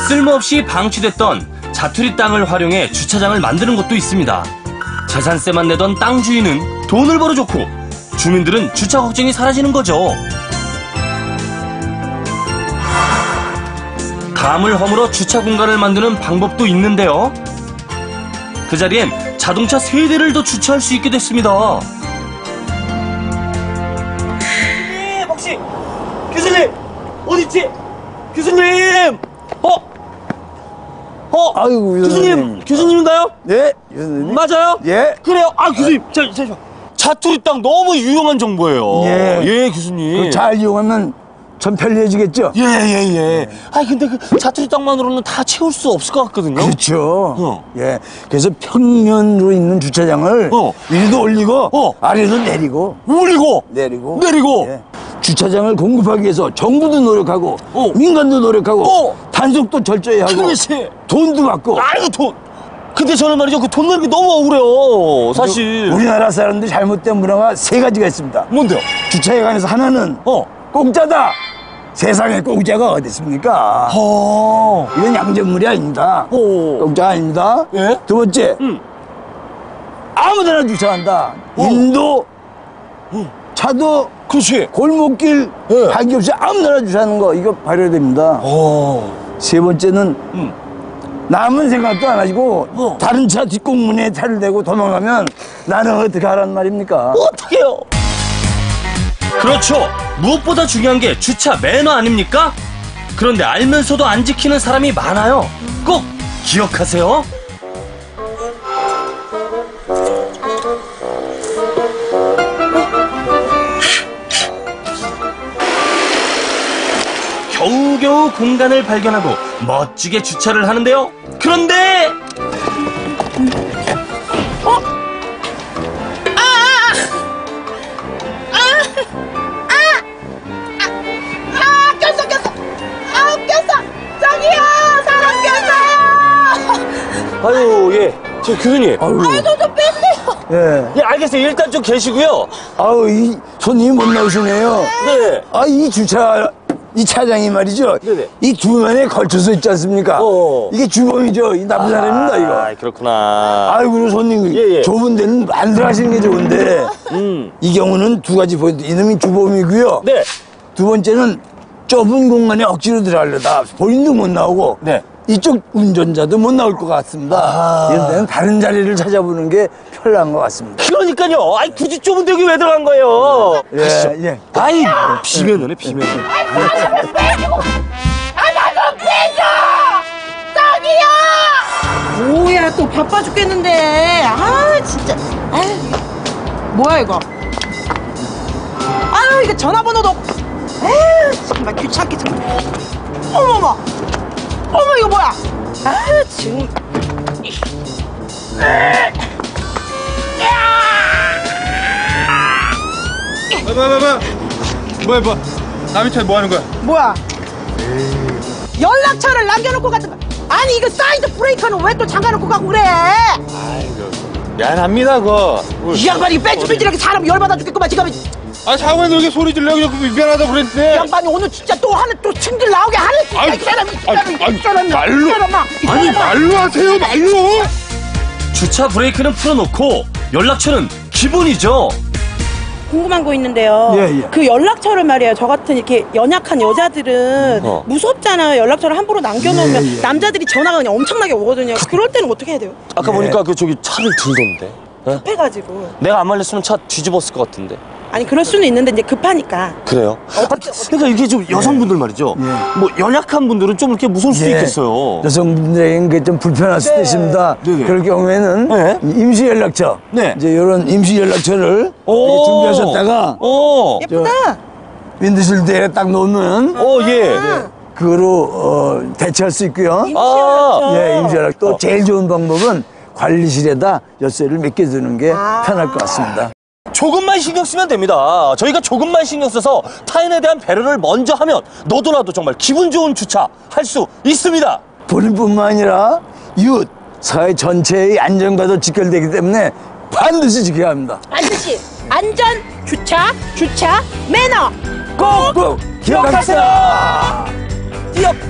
쓸모없이 방치됐던 자투리 땅을 활용해 주차장을 만드는 곳도 있습니다. 재산세만 내던 땅 주인은 돈을 벌어 좋고 주민들은 주차 걱정이 사라지는 거죠. 담을 허물어 주차 공간을 만드는 방법도 있는데요. 그 자리엔 자동차 3대를 더 주차할 수 있게 됐습니다. 혹시 교수님 어딨지? 교수님! 아이고, 교수님인가요? 네, 교수님. 맞아요? 예. 그래요? 교수님, 잠시만. 자투리 땅 너무 유용한 정보예요. 예. 교수님. 잘 이용하면 전 편리해지겠죠? 예. 근데 그 자투리 땅만으로는 다 채울 수 없을 것 같거든요. 그렇죠. 예. 그래서 평면으로 있는 주차장을 위로 올리고 아래로 내리고 내리고 예. 주차장을 공급하기 위해서 정부도 노력하고 민간도 노력하고 단속도 철저히 하고 그렇지. 돈도 받고. 아이고 돈. 근데 저는 말이죠, 그 돈 내는 게 너무 억울해요, 사실. 우리나라 사람들 잘못된 문화가 3가지가 있습니다. 뭔데요? 주차에 관해서 하나는 공짜다. 세상에 공짜가 어디 있습니까? 이건 양전물이 아닙니다. 공짜 아닙니다. 예? 두 번째, 아무데나 주차한다. 인도, 차도, 그렇지. 골목길, 관계없이 아무데나 주차하는 거, 이거 발효해야 됩니다. 세 번째는 남은 생각도 안 하시고 다른 차 뒷공문에 차를 대고 도망가면 나는 어떻게 하란 말입니까? 어떡해요? 그렇죠. 무엇보다 중요한 게 주차 매너 아닙니까? 그런데 알면서도 안 지키는 사람이 많아요. 꼭 기억하세요. 겨우겨우 공간을 발견하고 멋지게 주차를 하는데요. 그런데 꼈어! 저기요! 사람 꼈어요! 아유, 예. 저 교수님. 저 좀 빼세요! 예, 알겠어요. 일단 좀 계시고요. 이 손님이 못 나오시네요. 네. 이 차장이 말이죠. 네네. 이 두 면에 걸쳐서 있지 않습니까? 이게 주범이죠. 이 나쁜 사람입니다, 이거. 그렇구나. 아이고, 손님. 좁은 데는 안 들어가시는 게 좋은데. 이 경우는 2가지 보여도 이놈이 주범이고요. 네. 두 번째는 좁은 공간에 억지로 들어가려다 본인도 못 나오고. 이쪽 운전자도 못 나올 것 같습니다. 이런 데는 다른 자리를 찾아보는 게 편리한 것 같습니다. 그러니까요. 굳이 좁은 데 여기 왜 들어간 거예요? 예. 비면허네, 비면허. 나 좀 빼줘! 저기요! 뭐야, 또 바빠 죽겠는데. 진짜. 뭐야, 이거. 이거 전화번호도. 정말 귀찮게 생겼네. 어머머, 이거 뭐야? 지금. 뭐야 남의 차에 뭐 하는 거야? 뭐야? 연락처를 남겨놓고 갔던 거. 아니, 이거 사이드 브레이커는 왜 또 잠가놓고 가고 그래? 미안합니다 그거. 이 양반이 뺀질뺀질하게 사람 열받아 죽겠구만 지금. 사고에 이렇게 소리 질려고 미안하다 이 그랬는데. 양반이 오늘 진짜 또 승질 나오게 하는 진짜. 이 사람이 말로 하세요, 말로. 주차 브레이크는 풀어놓고 연락처는 기본이죠. 궁금한 거 있는데요. 그 연락처를 말이에요. 저 같은 이렇게 연약한 여자들은 무섭잖아요. 연락처를 함부로 남겨놓으면 남자들이 전화가 그냥 엄청나게 오거든요. 그럴 때는 어떻게 해야 돼요? 아까 보니까 저기 차를 들던데. 급해가지고. 내가 안 말렸으면 차 뒤집었을 것 같은데. 아니 그럴 수는 있는데 이제 급하니까. 그래요? 그러니까 이게 좀 여성분들 말이죠. 뭐 연약한 분들은 좀 이렇게 무서울 수도 있겠어요. 여성분들에게는 그게 좀 불편할 수도 있습니다. 그럴 경우에는 임시 연락처, 이제 이런 임시 연락처를 준비하셨다가 예쁘다. 윈드실드에 딱 놓으면 그거로 대체할 수 있고요. 임시 연락처. 임시 연락. 또 제일 좋은 방법은 관리실에다 열쇠를 몇 개 두는 게 편할 것 같습니다. 조금만 신경 쓰면 됩니다. 저희가 조금만 신경 써서 타인에 대한 배려를 먼저 하면 너도 나도 정말 기분 좋은 주차 할 수 있습니다. 본인뿐만 아니라 이웃, 사회 전체의 안전과도 직결되기 때문에 반드시 지켜야 합니다. 반드시 안전 주차 매너 꼭꼭 기억합시다.